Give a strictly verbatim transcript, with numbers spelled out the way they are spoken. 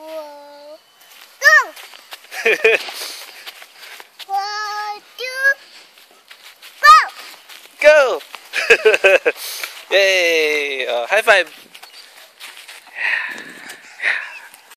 Whoa. Go! One, two, go! Go! Yay! Uh, high five!